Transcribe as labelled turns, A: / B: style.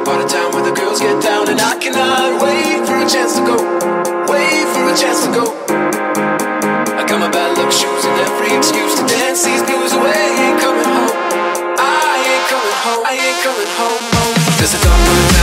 A: part of town where the girls get down, and I cannot wait for a chance to go. Wait for a chance to go. I got my bad luck shoes and every excuse to dance these blues away. I ain't coming home. I ain't coming home. I ain't coming home. There's a dark